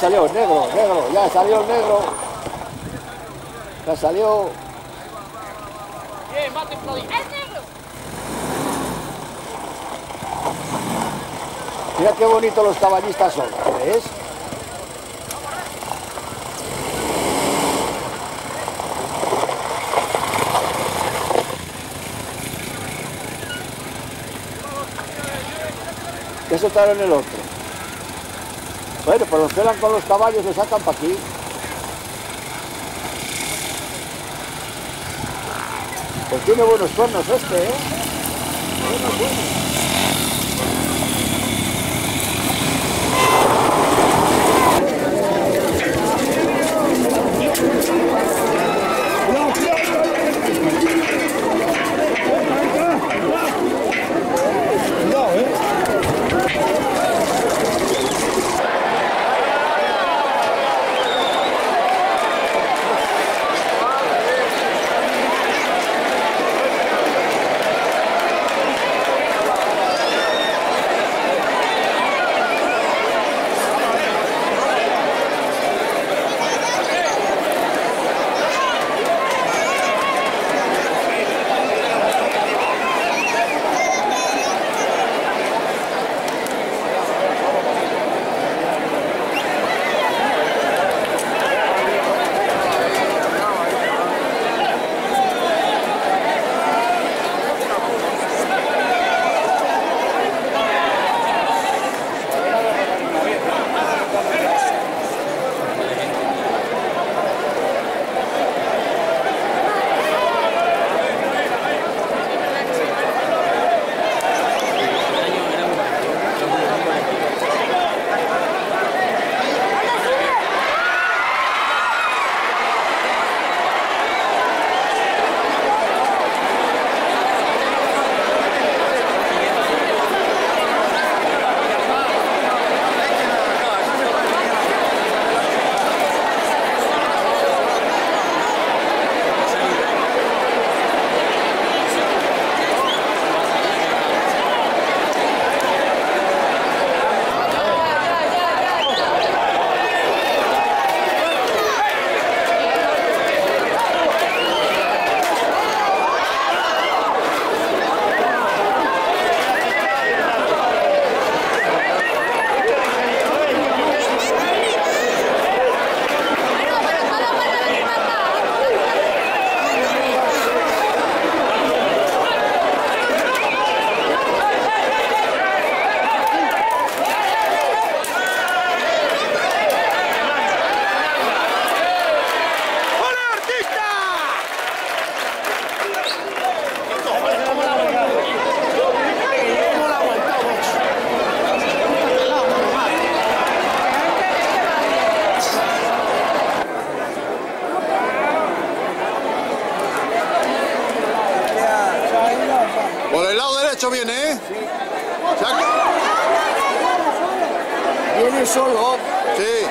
salió el negro, ya salió el negro. Ya salió. Mate, ¡es negro! Mira qué bonitos los caballistas son, ¿ves? Eso está en el otro. Bueno, pues los pelan con los caballos, se sacan para aquí. Pues tiene buenos cuernos este, ¿eh? Bueno. Por el lado derecho viene, ¿eh? Sí. Saca. Viene solo. Sí.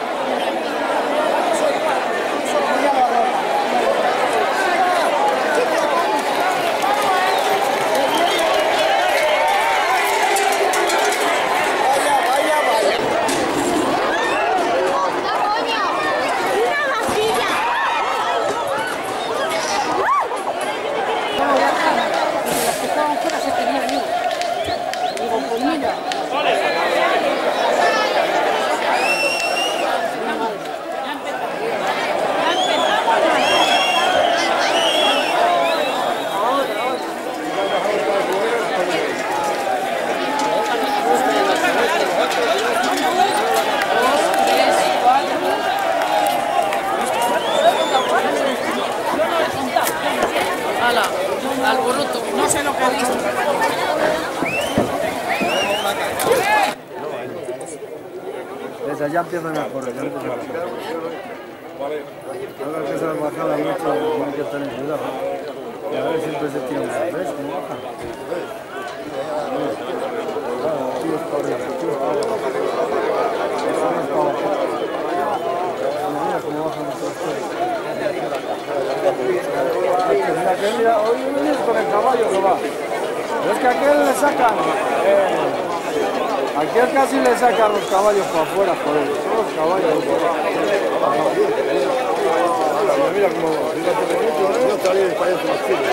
Al bruto, no sé lo que dice. Desde allá empiezan a correr, ya empiezan a correr. Ahora que se las bajada mucho, hay que tener cuidado. Y a ver, siempre se tiran una vez, ¿cómo bajan? Tíos para arriba, tíos para abajo. Mira cómo bajan los tres. Mira, hoy vienes con el caballo que va. Pero es que a aquel le sacan. A aquel casi le sacan los caballos para afuera, joder. Mira cómo no está bien el payaso más chido.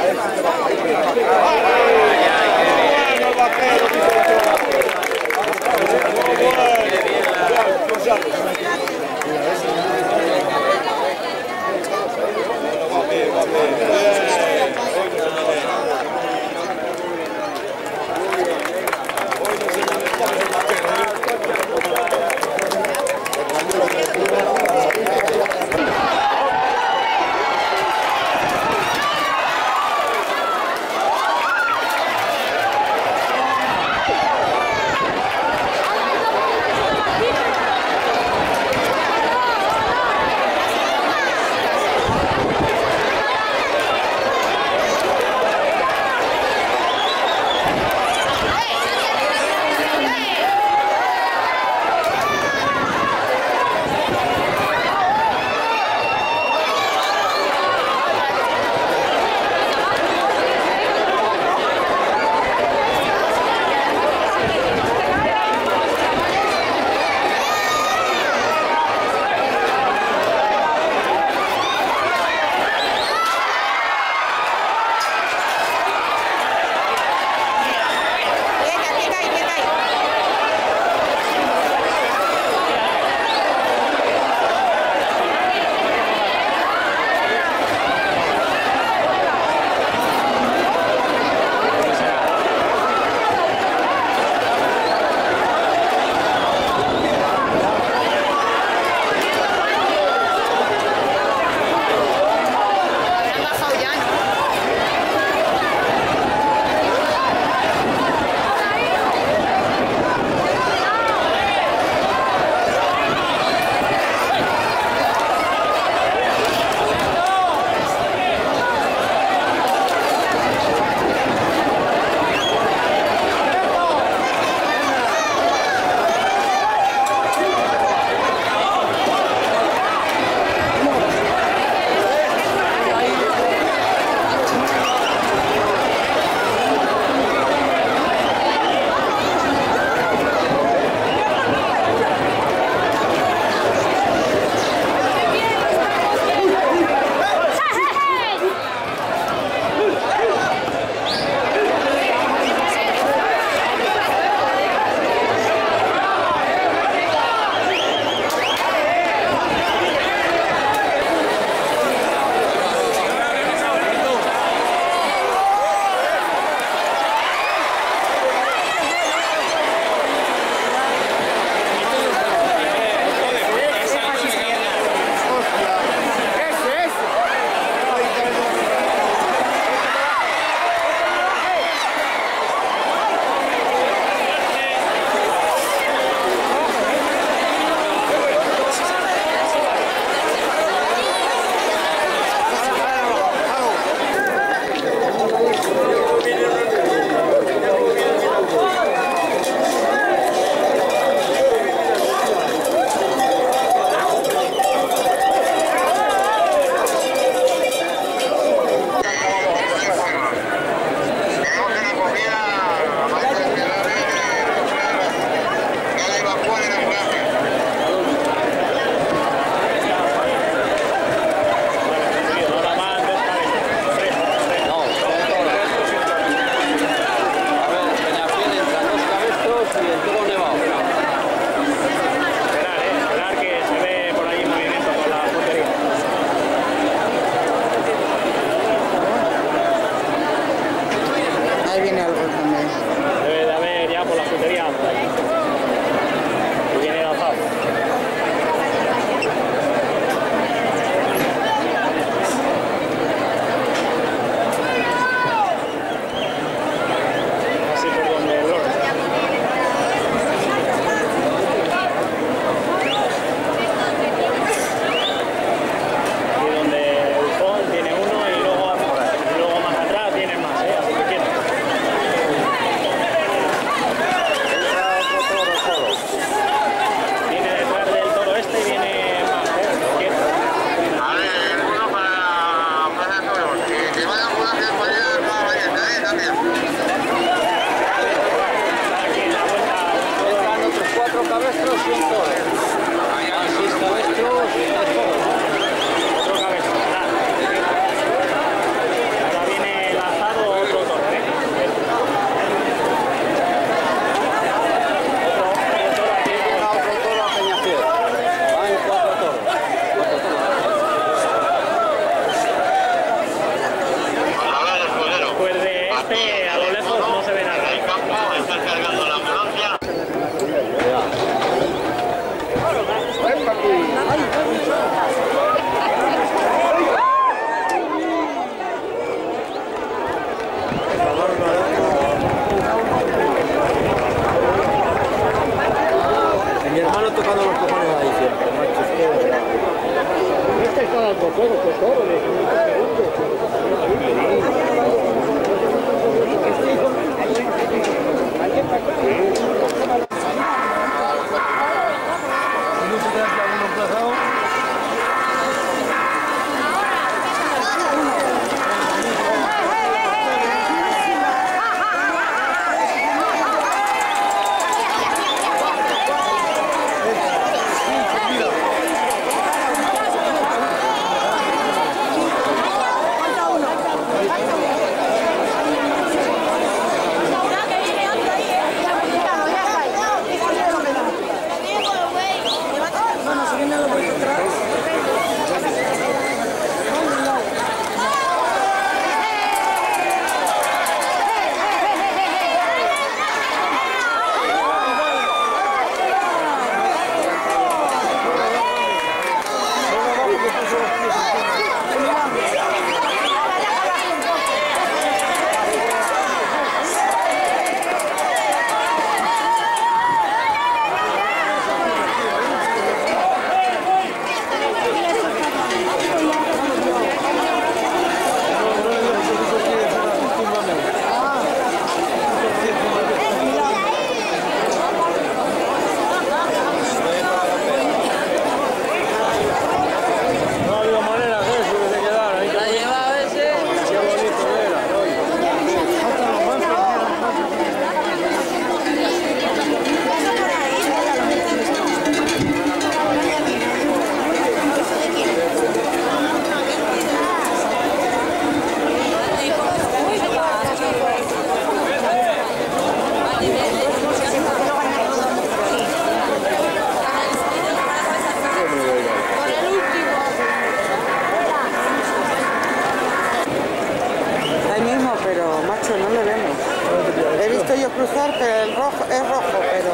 cruzar, pero el rojo es rojo, pero...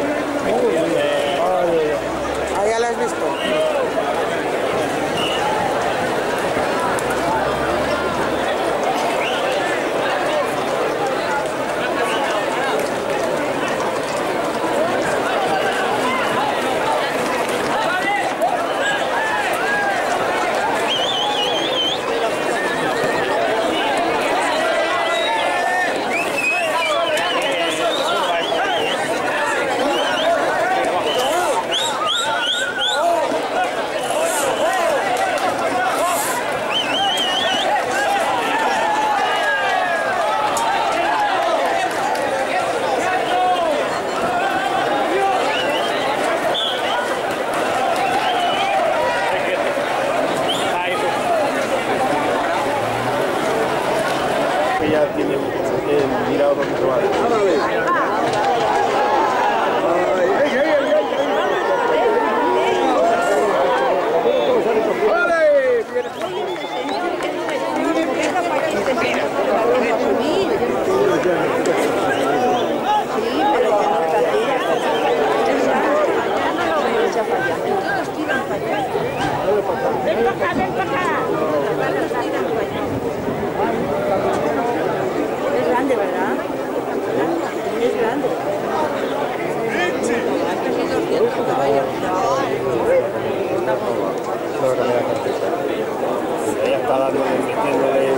Ahí ya lo has visto. Ya tiene mirado lo que va. Es grande, ¿verdad? Es grande. Ella está dándole, metiéndole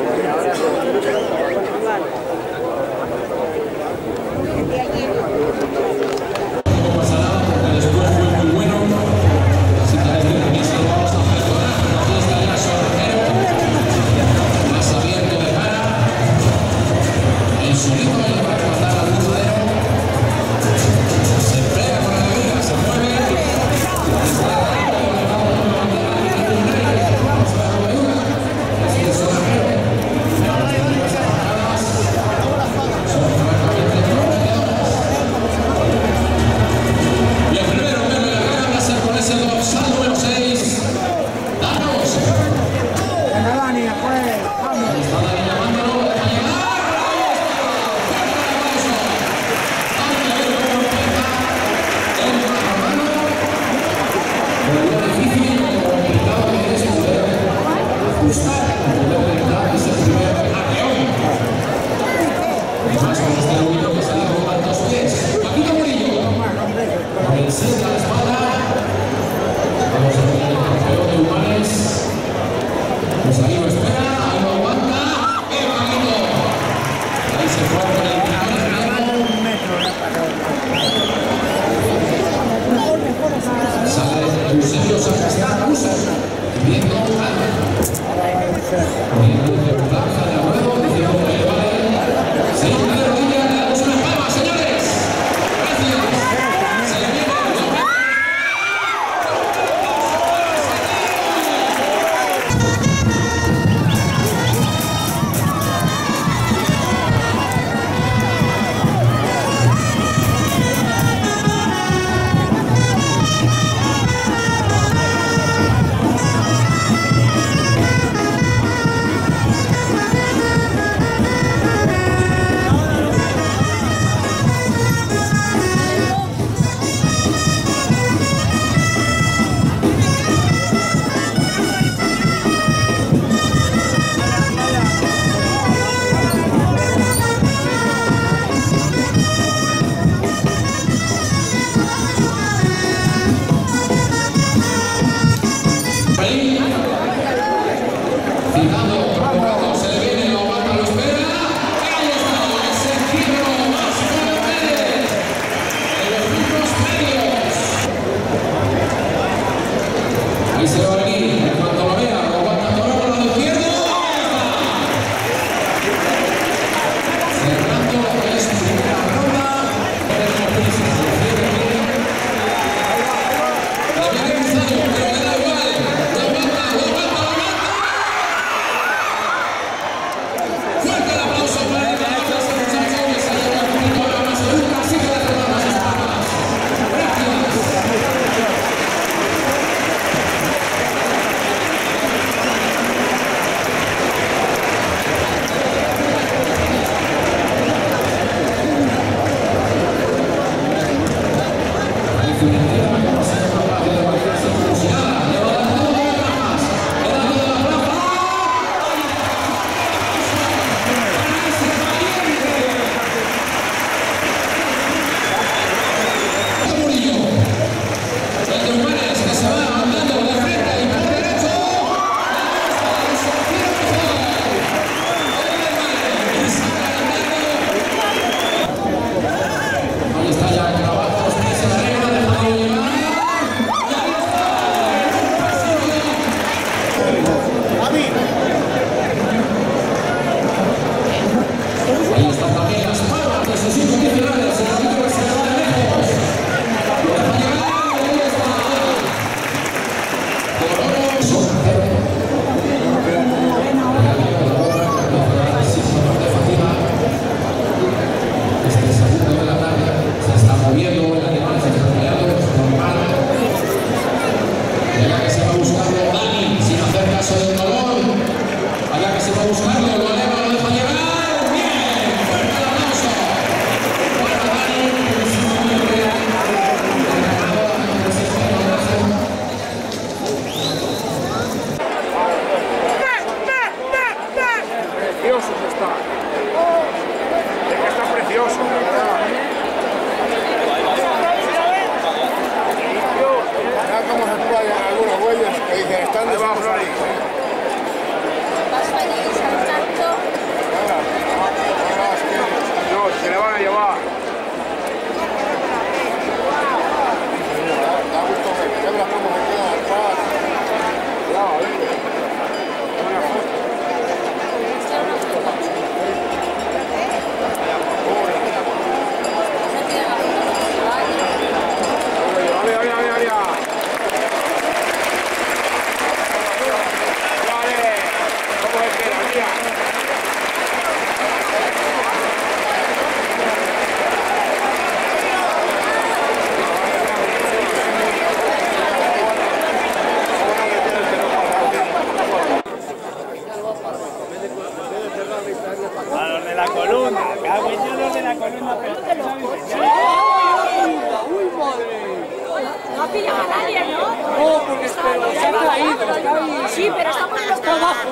Sí, pero está por los abajo.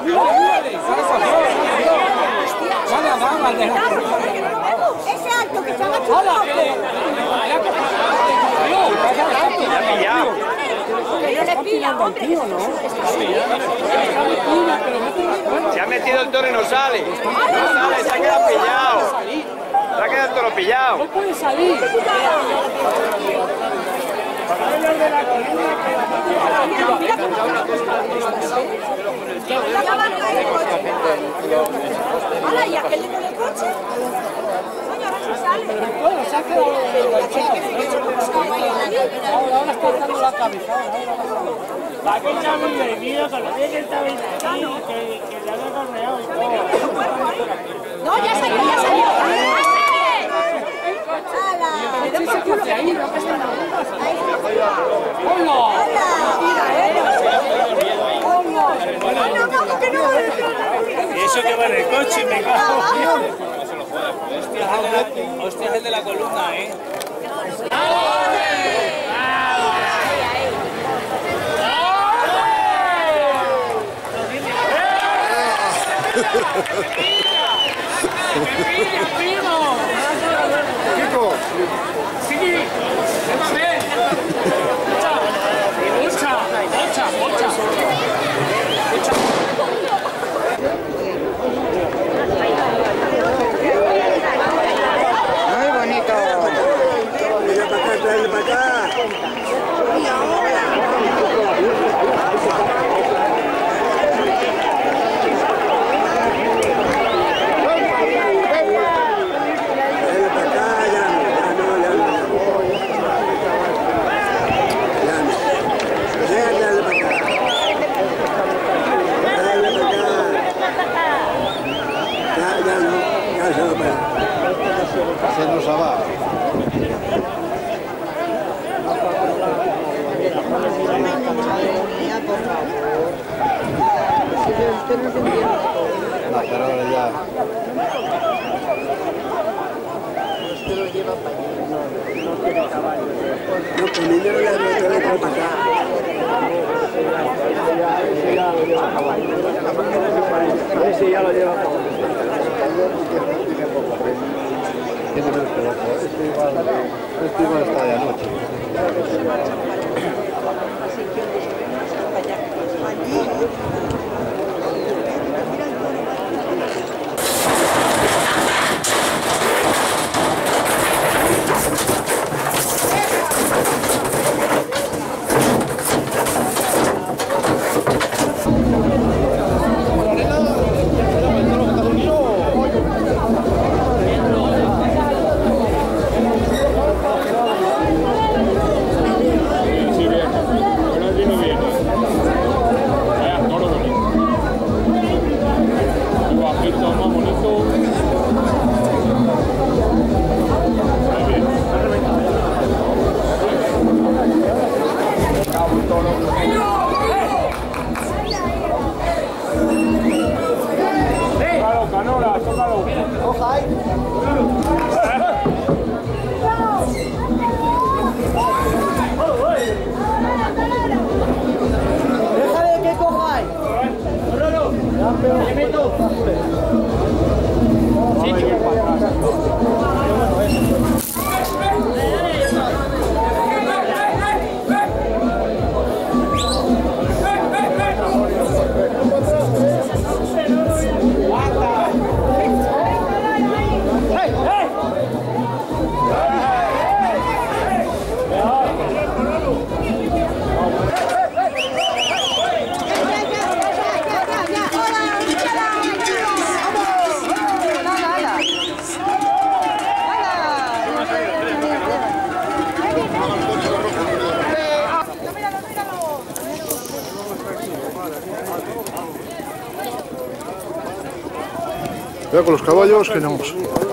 Ese alto que se ha chupado. Yo le pilla, hombre. Se ha metido el toro y no sale. No sale, se ha quedado pillado. Se ha quedado el toro pillado. No puede salir. Mira, ¡Hala! ¿Y aquel con el coche? Coño, ahora sí sale. Bueno, se ha quedado... Ahora está dando la cabeza. Va que está muy bebido, con lo bien que está bien aquí, que le había correado y todo. No, ya salió, ya salió. ¡Hala! ¿Qué se hace ahí? ¿No que está en la bomba? ¡Hola! Y eso que va en el coche, me cago. Hostia, es el de la columna, ¿eh? Kiko. Sí, llévame. Mucha. Muy bonito. Mira para acá, trae para acá. Se nos va. No, pero ahora ya. No, con niño no le trae para acá. Ese ya lo lleva para Tiene menos que el otro. Este igual está de anoche. Cuidado con los caballos que no.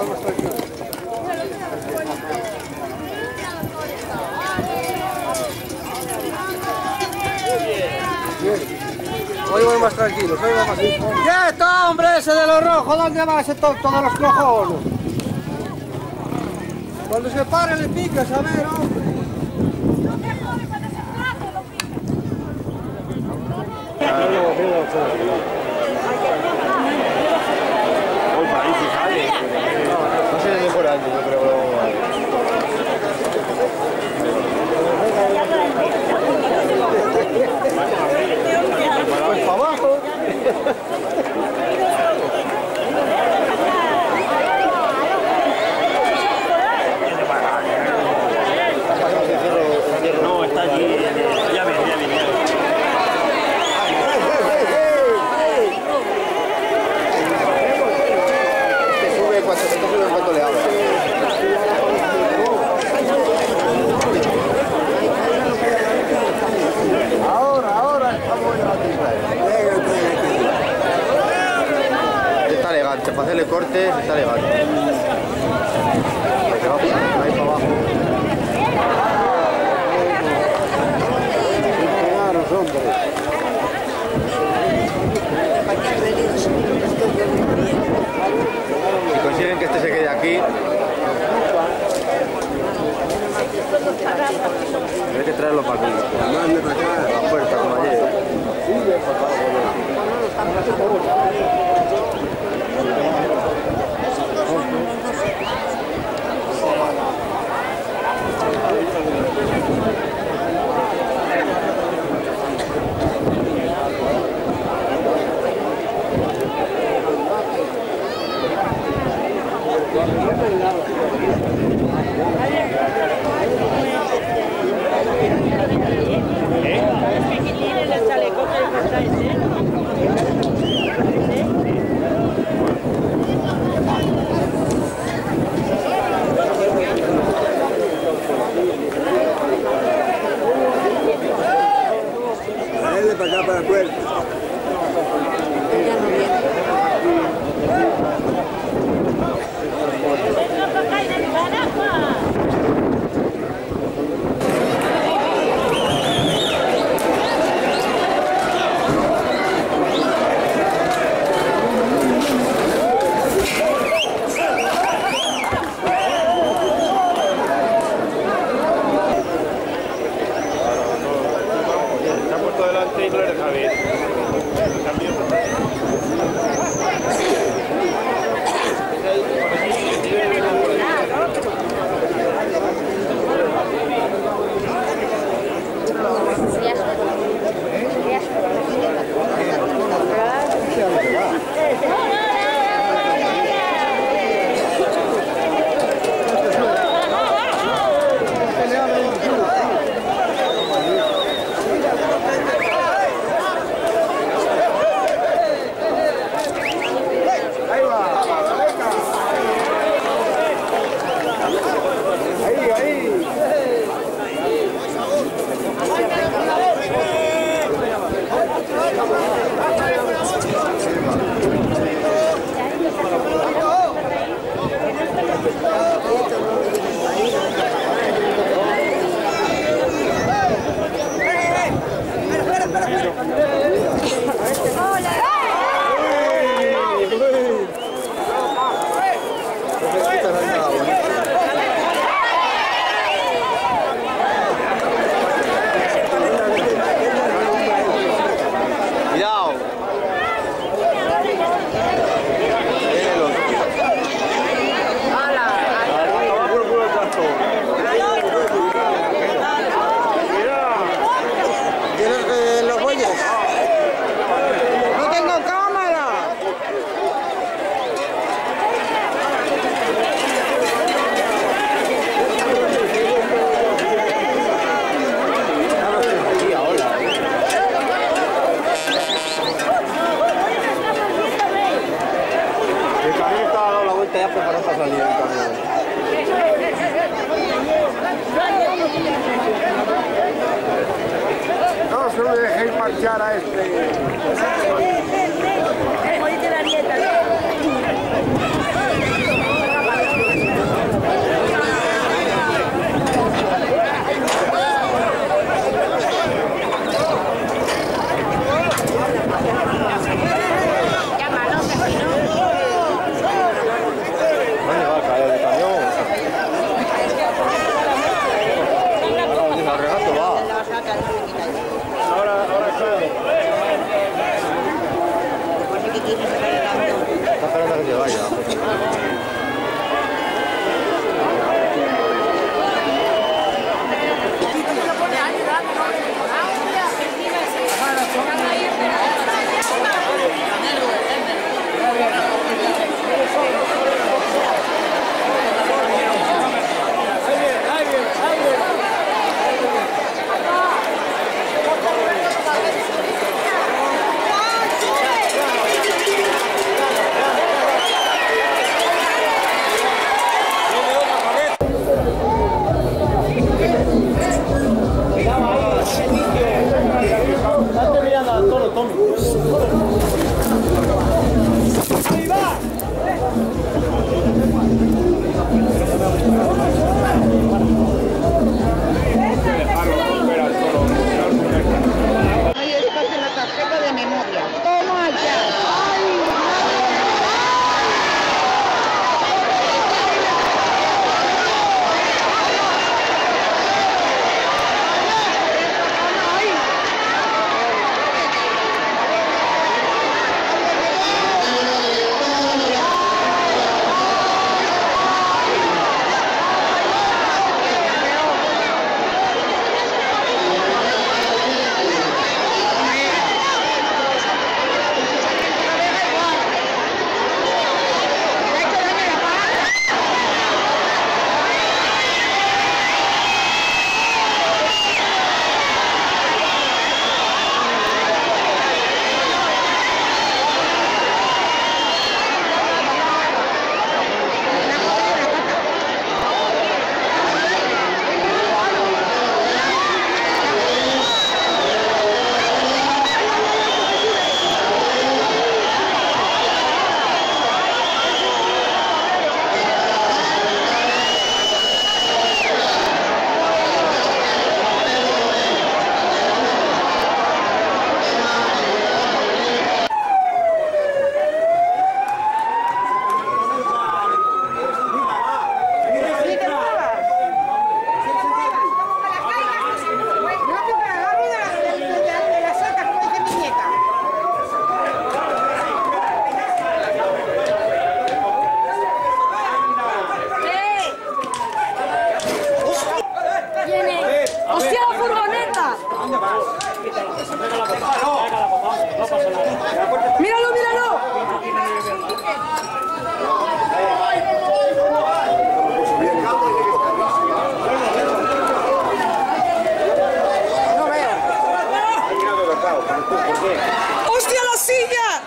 Hoy voy más tranquilos, hoy vamos así. ¡Ya está, hombre, ese de los rojos! ¿Dónde va ese tonto de los cojones? Cuando se pare le picas, a ver, hombre. No sé de por año, yo creo que lo vamos a ver. Pues para abajo. No, está allí. Ya viene. para hacerle cortes está legal. Porque va ahí para abajo. Claro, hombre. Si consiguen que este se quede aquí, hay que traerlo para aquí. Mandarle para acá, a la puerta, como ayer. Para acá, para el puerto. Se ha puesto delante y no le deja bien. Ya preparado para salir el camión. No se lo dejéis marchar a este. Tommy. ¡Ahí va! memoria. ¡Toma ya! ¡Hostia, la furgoneta! ¡Míralo, míralo! No veo. ¡Hostia, la silla!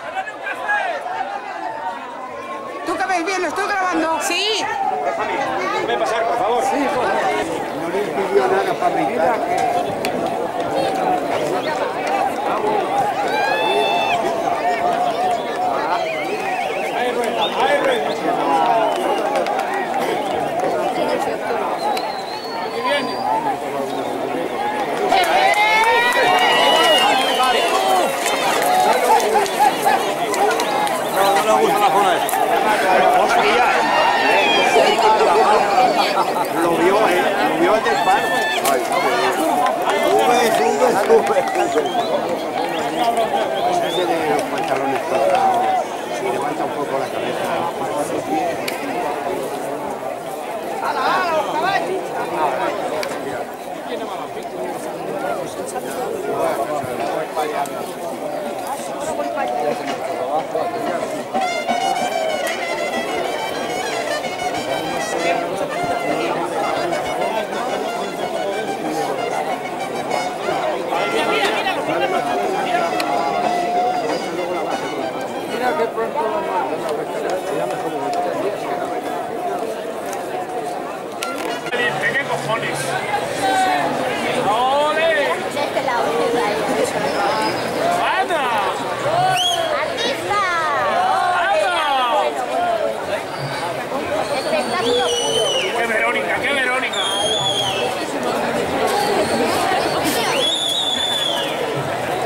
¿Tú qué ves bien? ¿Lo estoy grabando? Sí. Déjame pasar, por favor. Sí, No le impidió nada fabricar. No le gusta la zona esa. Lo vio el disparo. Sube. Ese de los pantalones cuadrados, si levanta un poco la cabeza. ¡Hala, los caballos! Mira que pronto lo ¿Qué cojones? ¡Ole! Este lado, ¡Ana! ¡Artista! ¡Ana! Espectáculo puro. ¡Qué Verónica, qué Verónica!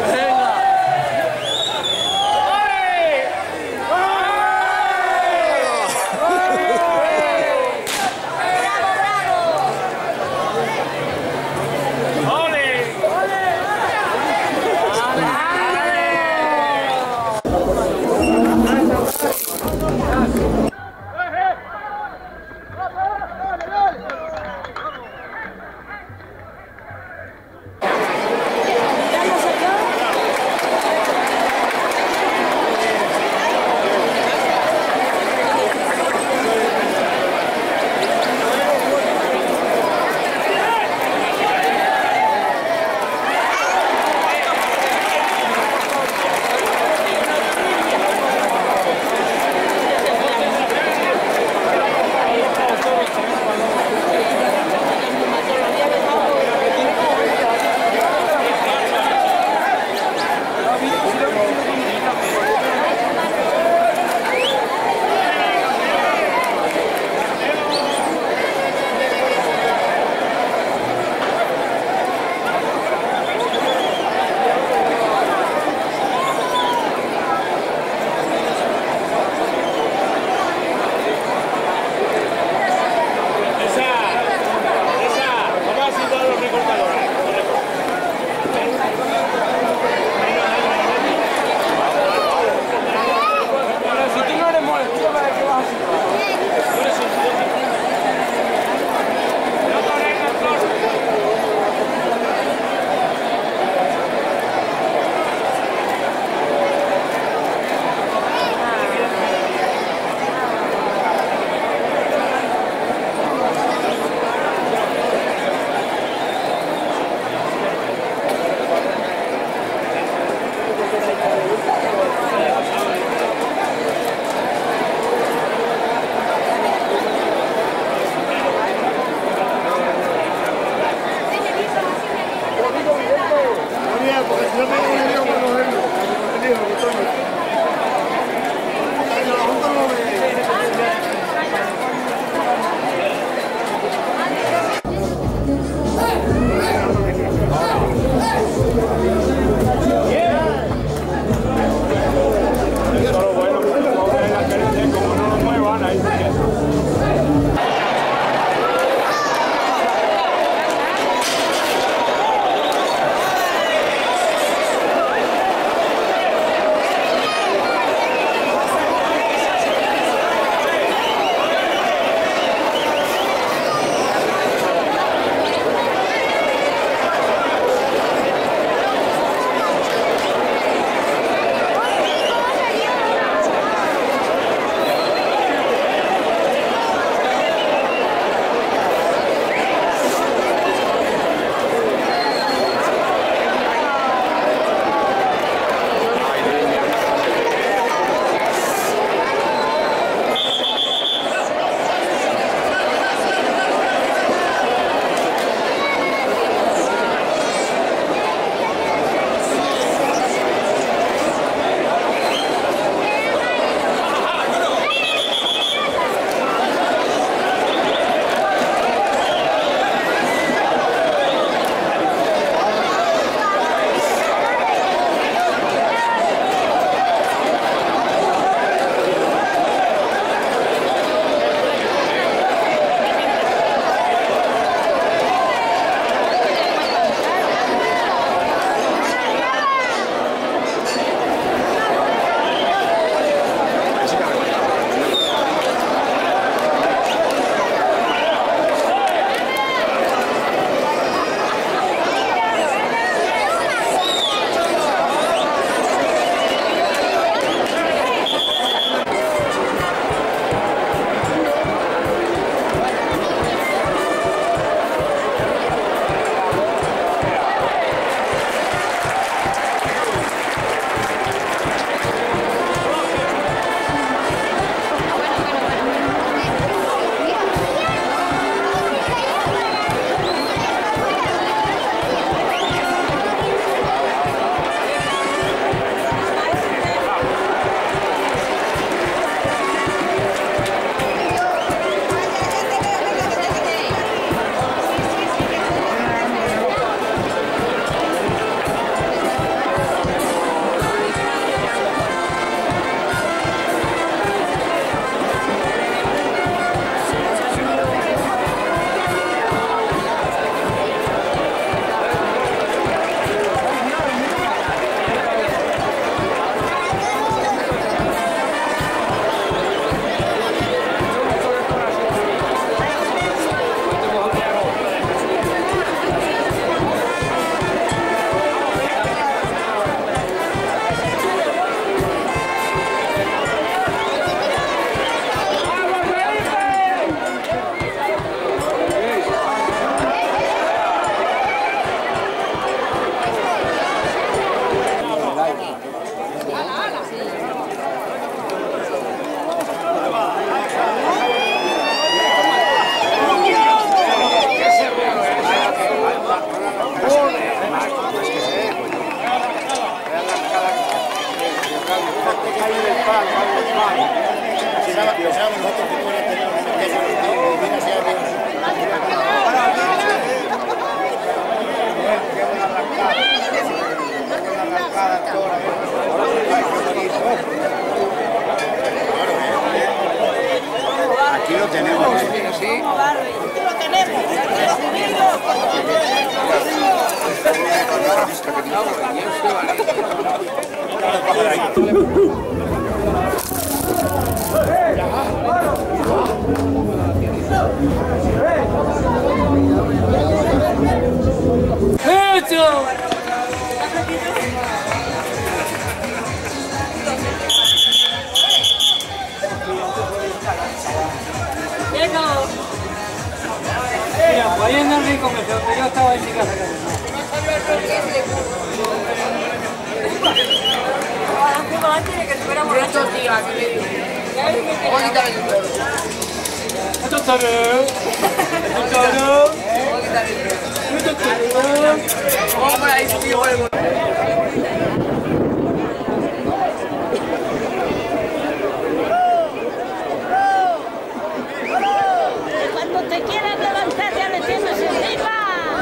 ¡Venga! ¡Ole! ¡Ole! Pensábamos nosotros que fuera a tener una emergencia y mira si había... Aquí lo tenemos. Aquí lo tenemos. Mira, pues ahí en el rico que yo estaba en mi casa. Cuando te quieras levantar ya le tienes encima.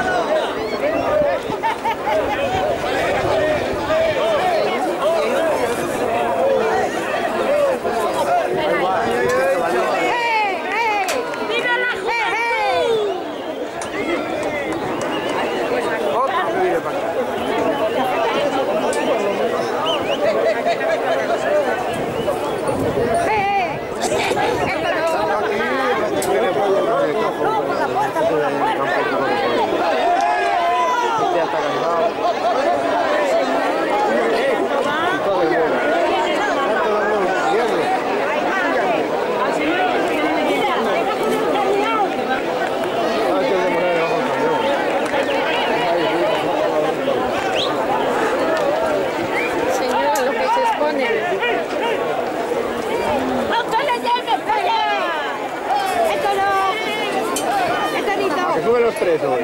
Sube los tres hoy.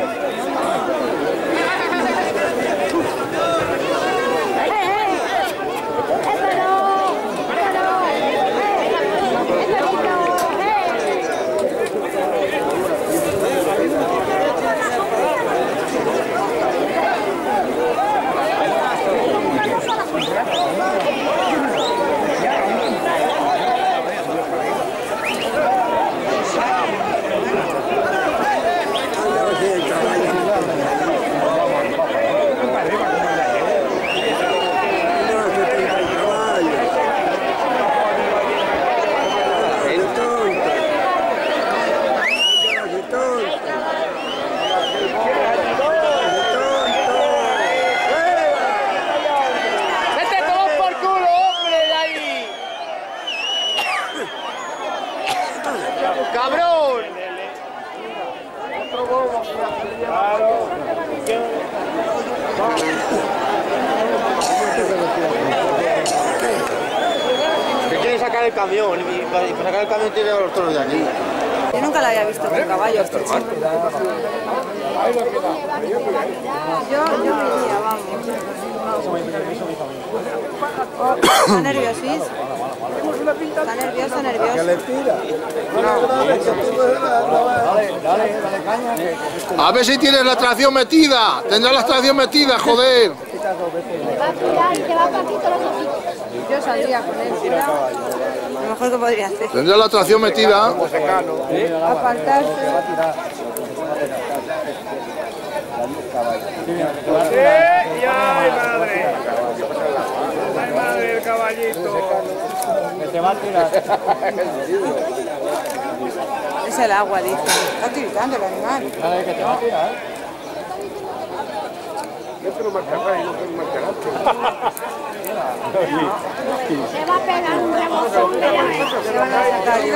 ¡Cabrón! Que quiere sacar el camión y para sacar el camión tiene los toros de aquí. Yo nunca la había visto con caballo. Yo iría, vamos. Está nerviosís. Está nervioso, nervioso. Dale caña. A ver si tienes la tracción metida. Tendrás la tracción metida, joder. Va a tirar y te va a partir todos los ojitos. Yo saldría con él, fuera. Lo mejor que podría hacer. Tendrás la tracción metida. Apartarse. ¡Ay, madre! ¡Ay, madre, el caballito! Que te va a tirar. Es el agua, dice. Está tiritando el animal. Dale, que te va a tirar. Te va a pegar un rebozón, mira. Se van a sacar ya.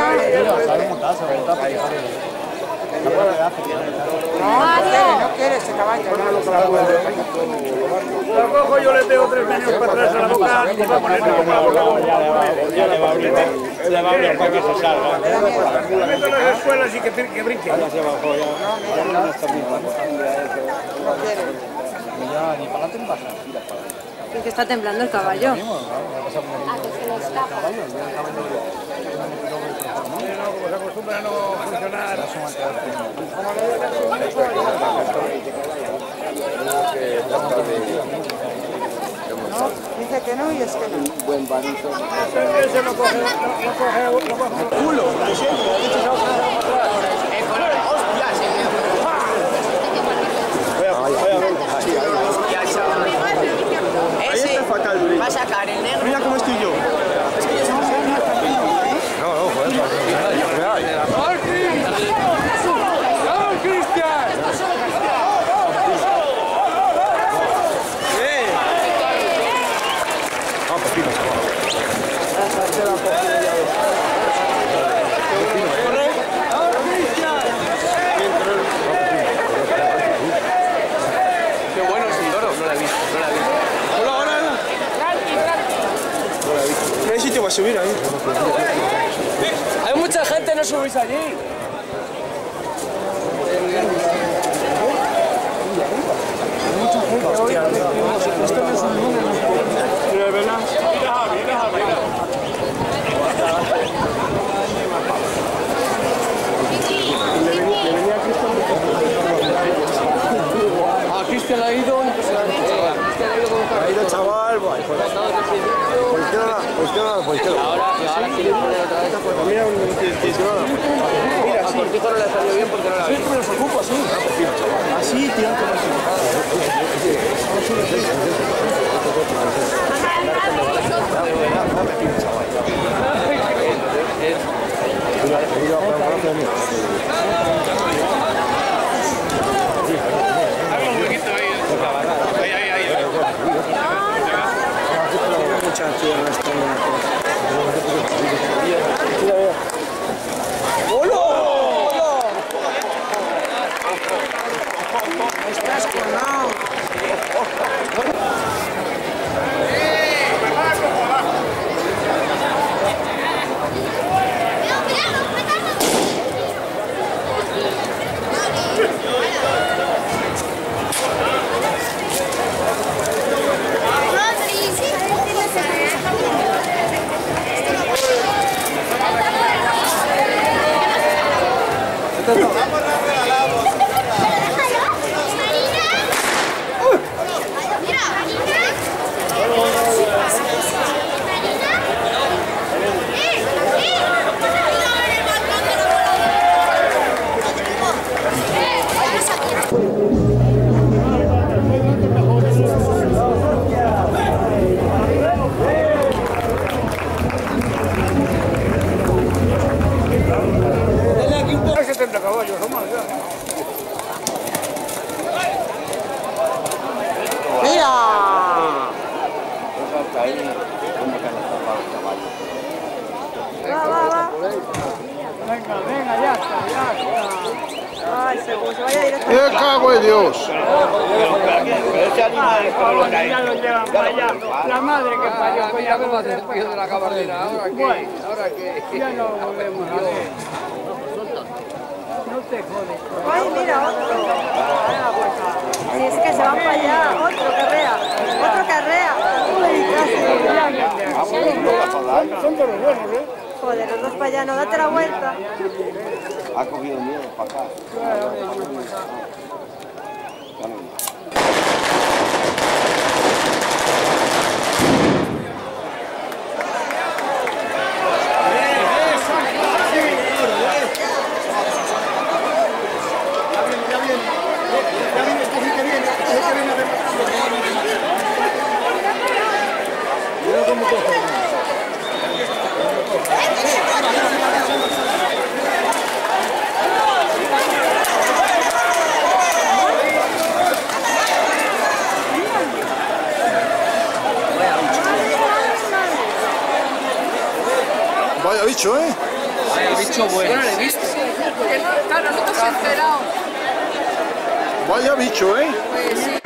No quiere ese caballo. Lo cojo, yo le tengo 3 años para atrás a la boca y va a poner la boca. Ya le va a abrir para que se salga. Lo meto en las escuelas y que brinque. Ya se bajó ya. No quiere. Ya, ni para adelante ni para atrás. Es que está temblando el caballo. A que se le escapa. Como se acostumbra a no funcionar. Dice que no y es que no. Un buen varito. Ese no coge culo. Ese va a sacar el negro. Mira cómo estoy yo. No, no, joder. ¡Vamos, Cristian! Qué bueno es el toro. No la he visto, no la he visto. Hola, hola. No hay sitio para subir ahí. Hay mucha gente, no subís allí. Mira, ¿verdad? Mira. A Cristian ha ido. Ha ido chaval, por izquierda. Ahora quiere poner otra vez. Mira, A Cortijo no le salió bien porque no la vi. sí, pero los ocupo así. Así, tío. Estás colado. Venga, ya está. Ay, según se vaya directo. ¡Me cago en Dios! Pero ese animal como lo cae. Ya lo llevan para allá. La madre que parió. Pues ya vemos después de la cabardera. Ahora que ya no volvemos a ver. No te jodes. Ay, mira, otro. Si es que se van para allá. Otro carrea. Uy, casi. Son toros buenos, ¿eh? Joder, los dos para allá. No, date la vuelta. Ha cogido miedo para acá. Vaya bicho, ¿eh? Vaya bicho bueno. No lo he visto. Claro, no te has enterado. Vaya bicho, ¿eh? Pues sí.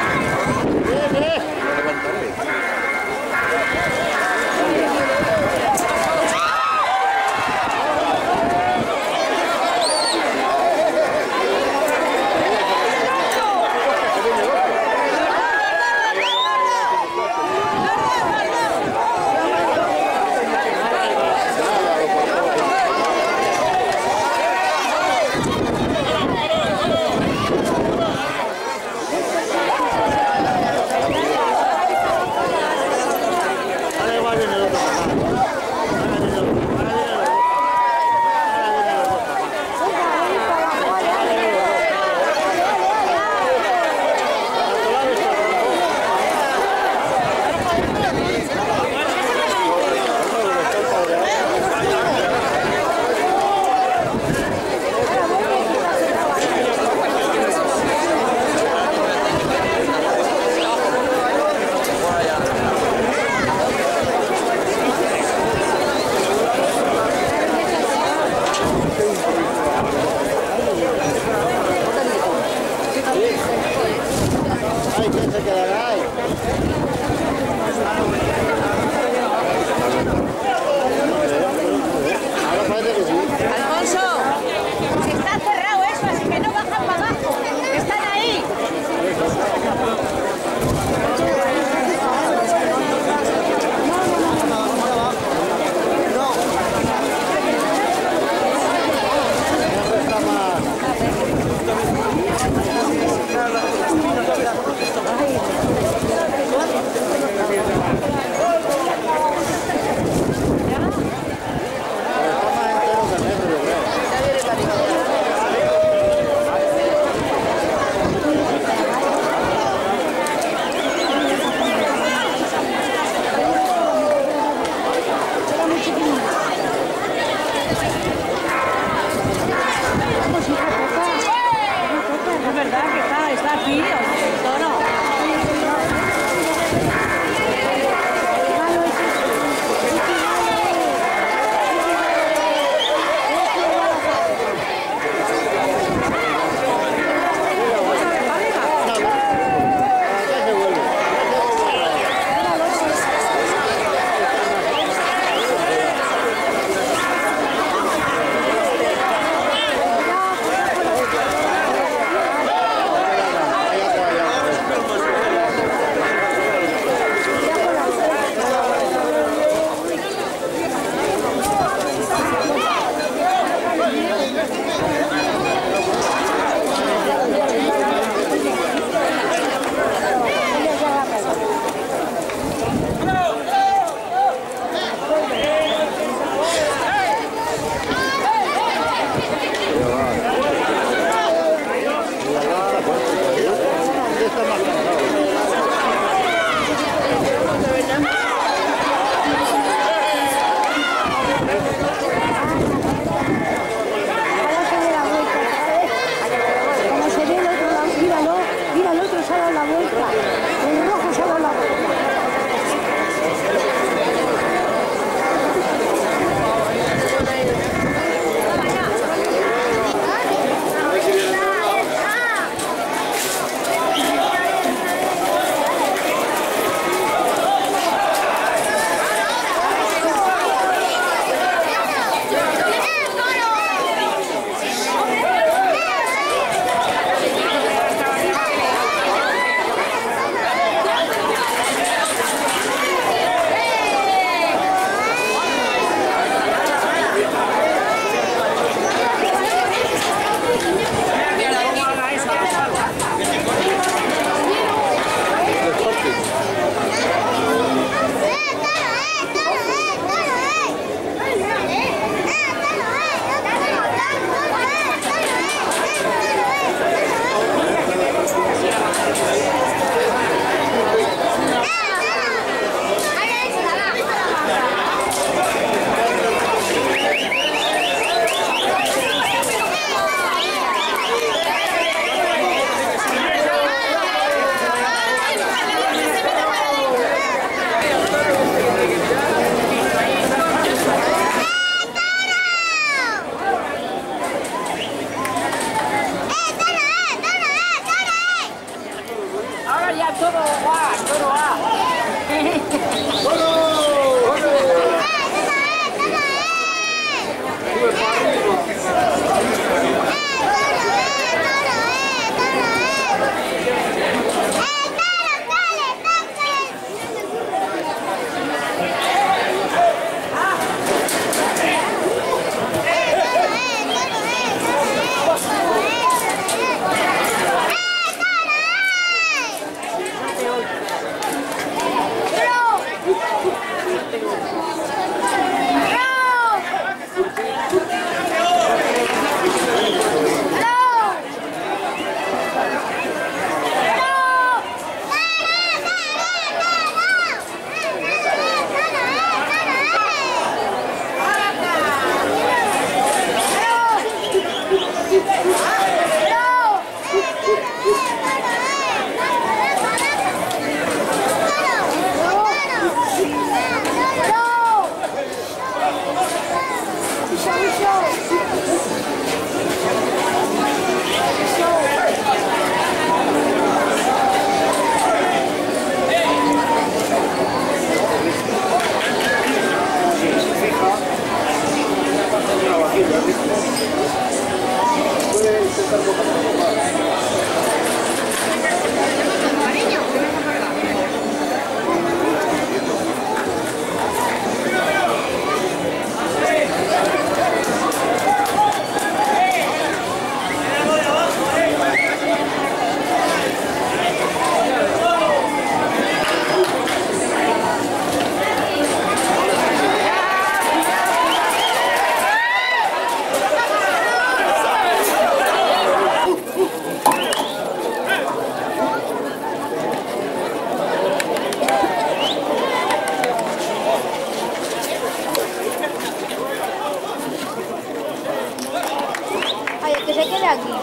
de aquí.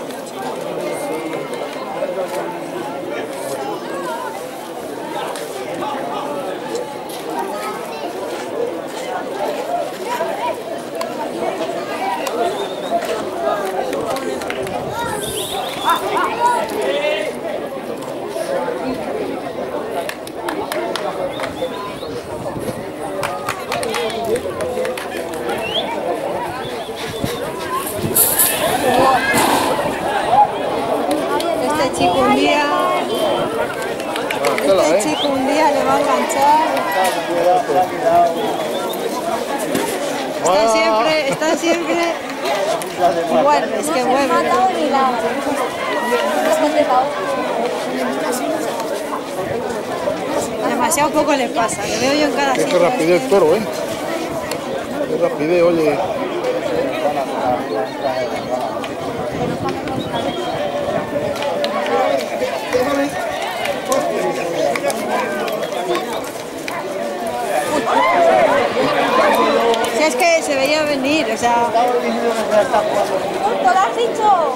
Este chico un día le va a enganchar. Está siempre. Vuelve, es que vuelve. Demasiado poco le pasa, le veo yo en cada sitio. Qué rapidez el toro, ¿eh? Qué rapidez, oye. Si es que se veía venir, o sea... ¿Cuánto lo has dicho?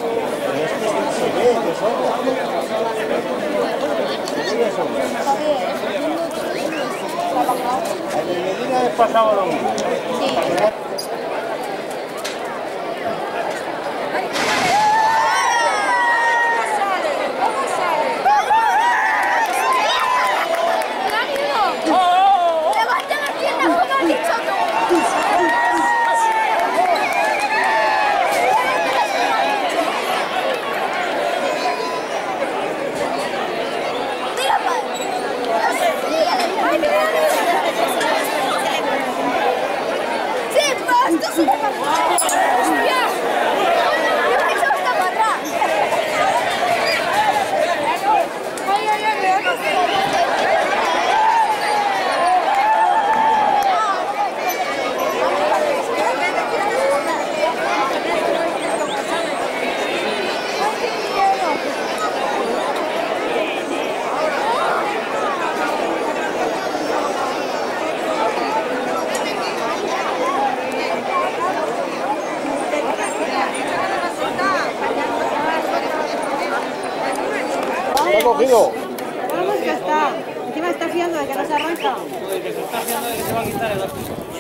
¿Está cogido? Vamos que está. Encima está fiando de que no se arranca. Joder, que se está haciendo de que se va a quitar el otro.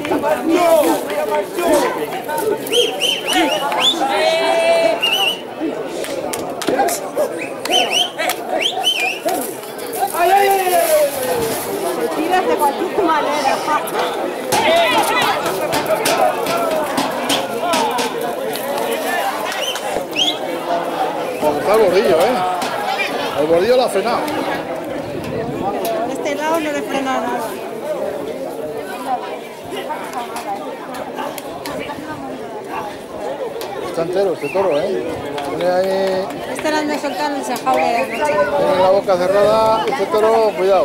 Se tira de cualquier manera. Está el bordillo, ¿eh? El bordillo lo ha frenado. Por este lado no le frena nada. Está entero este toro, ¿eh? Tiene ahí... Este era el de soltar el jaule de anoche. Tiene la boca cerrada. Este toro, cuidado.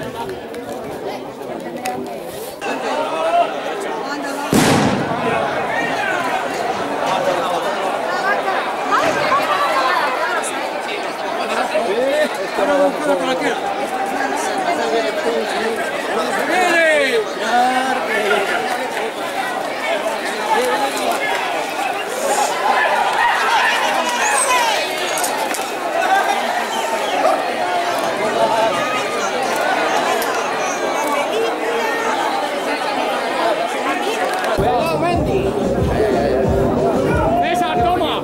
¡Esa, toma!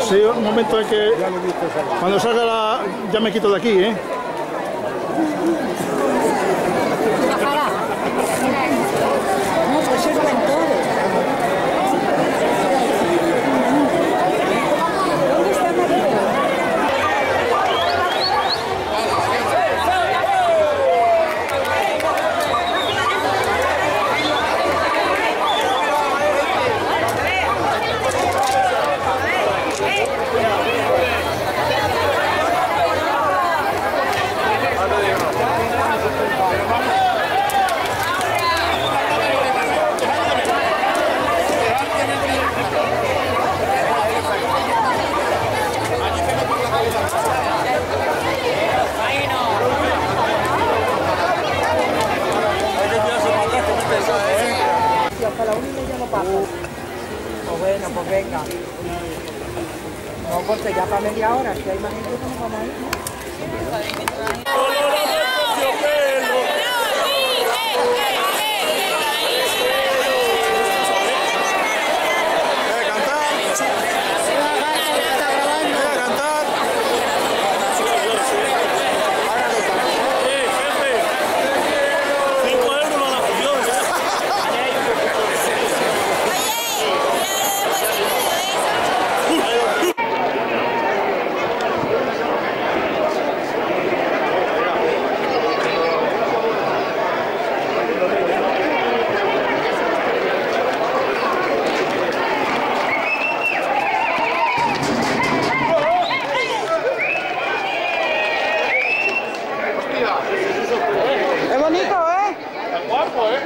Sí, un momento en que cuando salga la... ya me quito de aquí, ¿eh? No, pues eso en todo. ¿Dónde está María? Hasta la 1:30 no pasa. Pues bueno, pues venga. No, porque ya para media hora, si hay más gente, ¿cómo vamos a ir? Es bonito, ¿eh? Es guapo, ¿eh?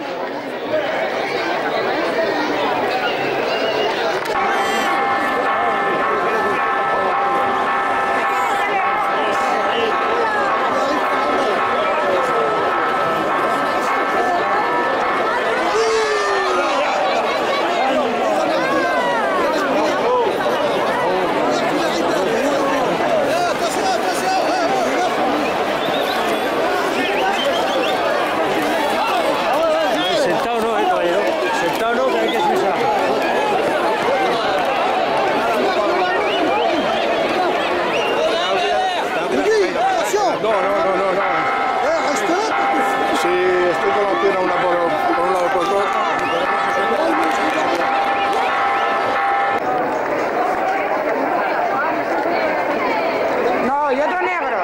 No, y otro negro.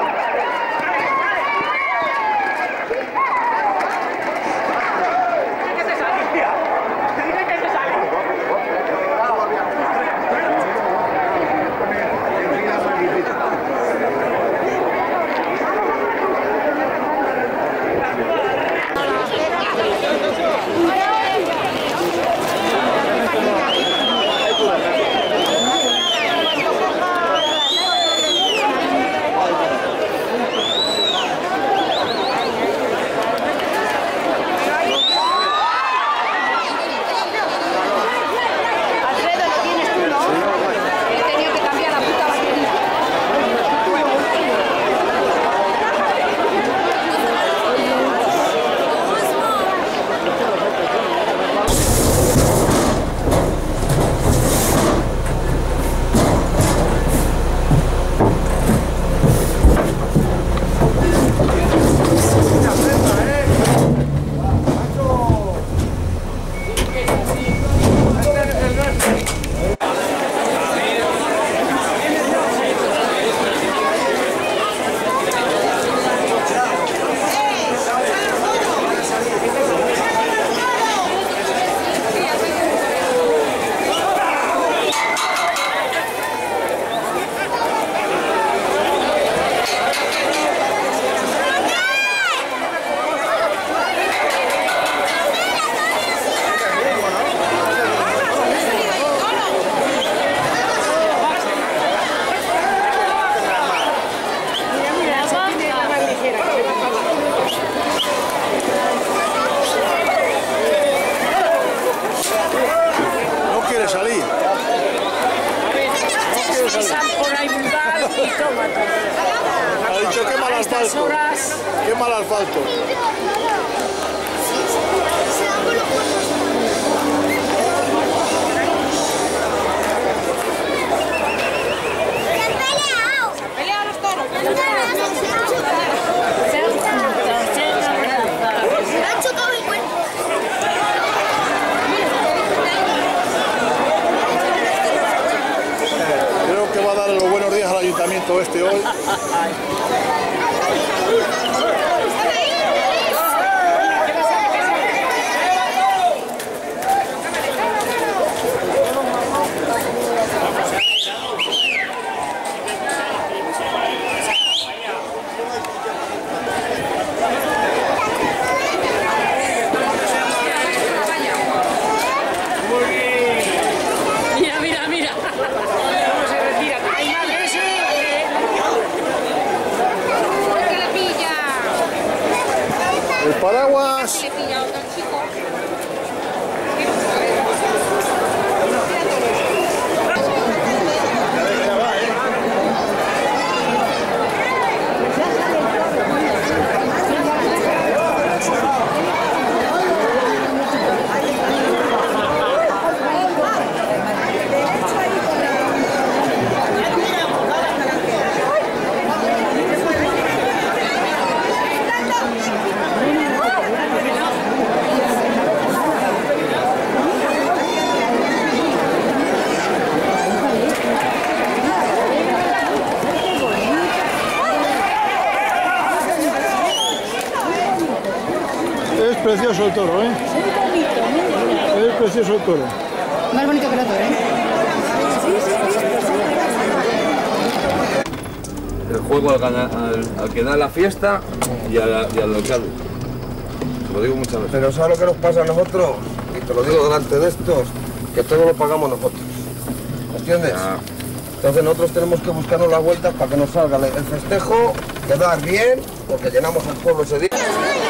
Ha dicho, qué mal asfalto. Qué mal asfalto. va a dar los buenos días al ayuntamiento este hoy. El paraguas. Es precioso el toro, ¿eh? Es precioso el toro. Más bonito que el otro, ¿eh? El juego al que da la fiesta y al alcalde. Lo digo muchas veces. Pero ¿sabes lo que nos pasa a nosotros? Y te lo digo delante de estos, que todo lo pagamos nosotros. ¿Entiendes? Ya. Entonces nosotros tenemos que buscarnos las vueltas para que nos salga el festejo, quedar bien, porque llenamos el pueblo ese día.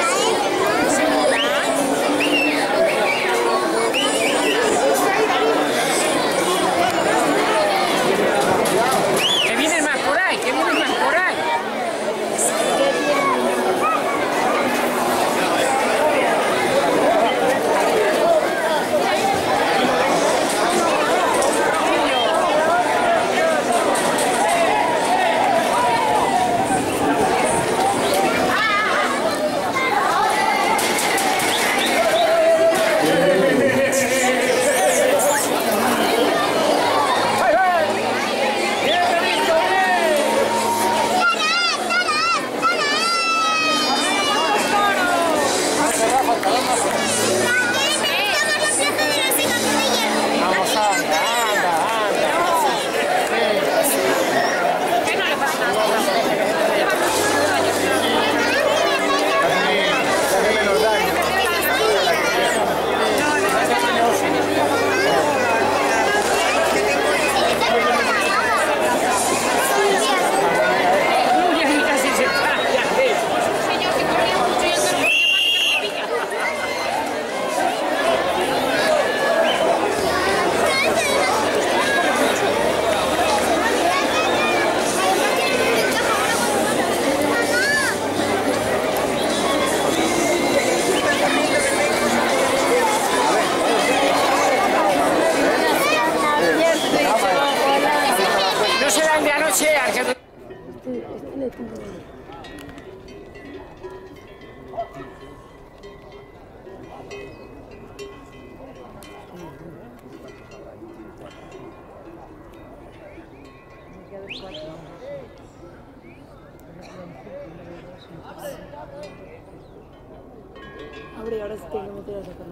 Abre, ahora sí tengo que meter a sacarlo.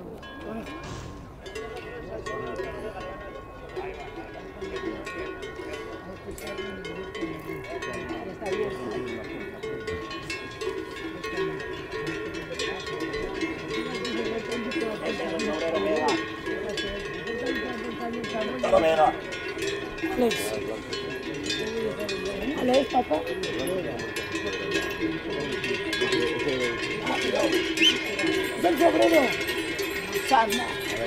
Alex, papá. Del sobrero. Sanda.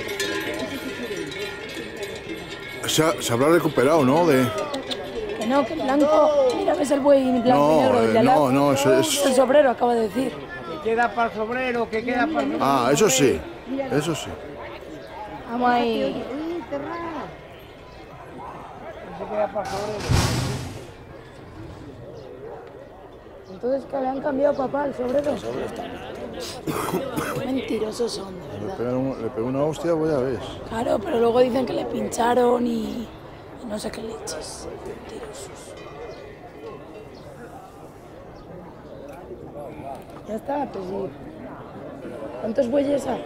Se habrá recuperado, ¿no? Que no, que el blanco. Mira, ves el buey blanco y negro del de al lado. No, eso es. El sobrero, acaba de decir. Que queda para el sobrero, que queda para el... Ah, eso sí. Eso sí. Vamos ahí. Se queda para el sobrero. Entonces que le han cambiado papá al sobrero. Mentirosos son, de verdad. Le pegó una hostia, voy a ver. Claro, pero luego dicen que le pincharon y No sé qué leches. Mentirosos. Ya está, pues sí. ¿Cuántos bueyes hay?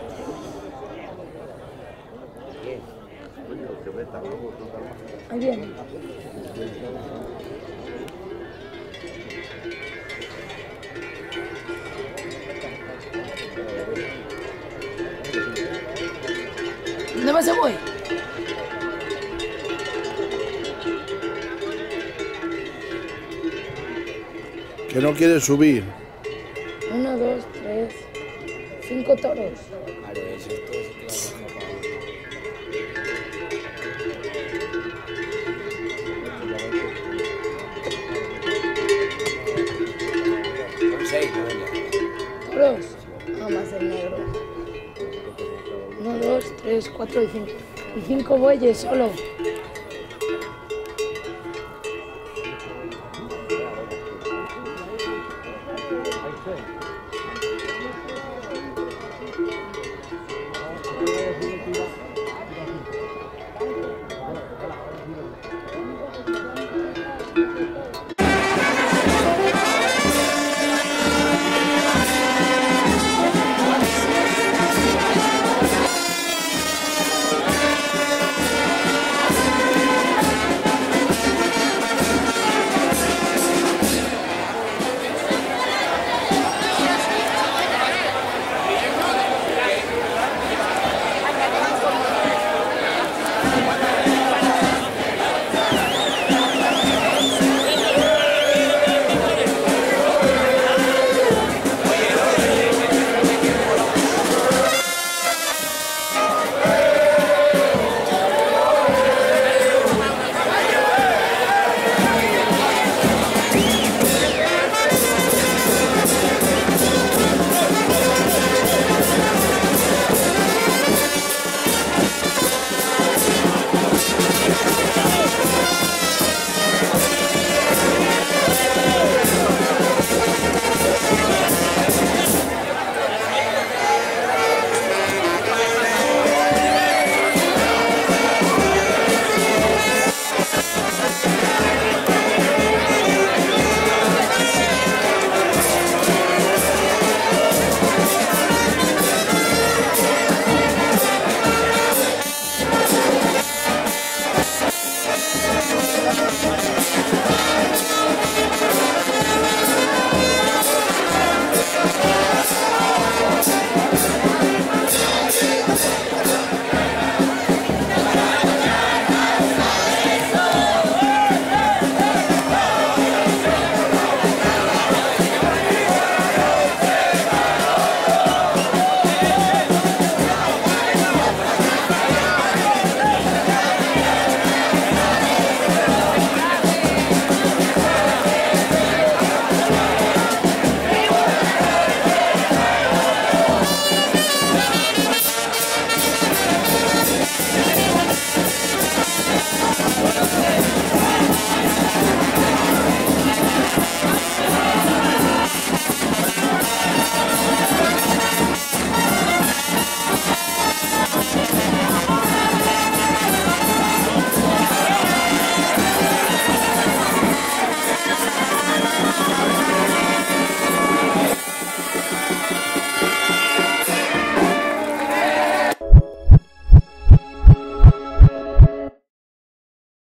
Ahí viene. ¿Dónde va ese buey? Que no quiere subir. 1, 2, 3, 5 toros. Toros. Ah, más el negro. 1, 2, 3, 4 y 5. Y 5 bueyes solo.